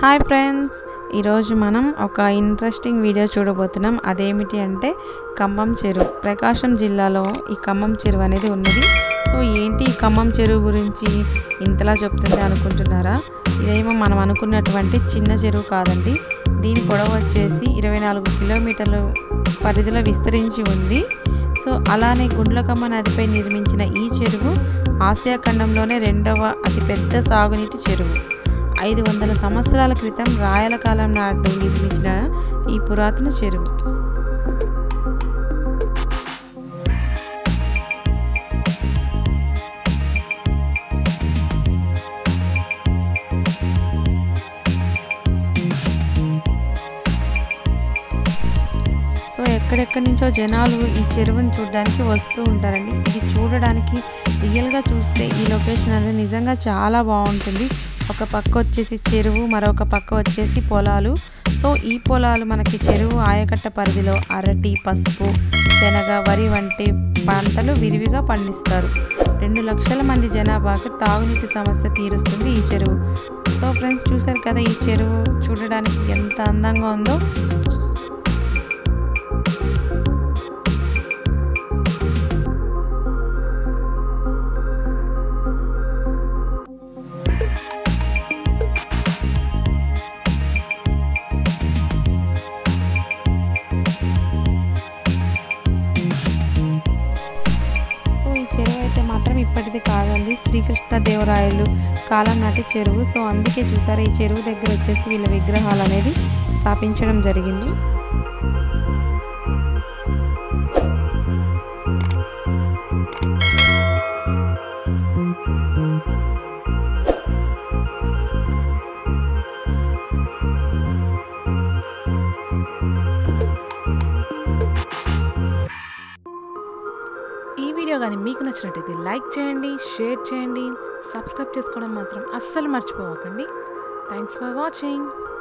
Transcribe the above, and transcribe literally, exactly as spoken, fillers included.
Hi friends, ఈరోజు మనం ఒక ఇంట్రెస్టింగ్ వీడియో చూడబోతున్నాం. అదేమిటి అంటే ఖమ్మం చెరువు. ప్రకాశం జిల్లాలో ఈ ఖమ్మం చెరువు అనేది ఉన్నది. సో ఏంటి ఈ ఖమ్మం చెరువు గురించి ఇంతలా చెప్తుంది అనుకుంటున్నారా? ఇదేమో మనం అనుకున్నటువంటి చిన్న చెరువు కాదండి. దీని పొడవు వచ్చేసి ఇరవై నాలుగు కిలోమీటర్ల పరిధిలో విస్తరించి ఉంది. సో అలానే గుండ్లకమ్మ నదిపై నిర్మించిన ఈ చెరువు ఆసియా ఖండంలోనే రెండవ అతిపెద్ద సాగునీటి చెరువు. ఐదు వందల సంవత్సరాల క్రితం రాయల కాలం నాడు నిర్మించిన ఈ పురాతన చెరువు. సో ఎక్కడెక్కడి నుంచో జనాలు ఈ చెరువును చూడడానికి వస్తూ ఉంటారండి. ఇది చూడడానికి రియల్గా చూస్తే ఈ లొకేషన్ అనేది నిజంగా చాలా బాగుంటుంది. ఒక పక్క వచ్చేసి చెరువు, మరొక పక్క వచ్చేసి పొలాలు. సో ఈ పొలాలు మనకి చెరువు ఆయకట్ట పరిధిలో అరటి, పసుపు, శనగ, వరి వంటి పంటలు విరివిగా పండిస్తారు. రెండు లక్షల మంది జనాభాకు తాగునీటి సమస్య తీరుస్తుంది ఈ చెరువు. సో ఫ్రెండ్స్, చూసారు కదా ఈ చెరువు చూడడానికి ఎంత అందంగా ఉందో. చెరువు అయితే మాత్రం ఇప్పటిది కాదండి, శ్రీకృష్ణదేవరాయలు కాలం నాటి చెరువు. సో అందుకే చూసారా ఈ చెరువు దగ్గర వచ్చేసి వీళ్ళ విగ్రహాలు అనేది స్థాపించడం జరిగింది. ఈ వీడియో కానీ మీకు నచ్చినట్టయితే లైక్ చేయండి, షేర్ చేయండి, సబ్స్క్రైబ్ చేసుకోవడం మాత్రం అస్సలు మర్చిపోవకండి. Thanks for watching.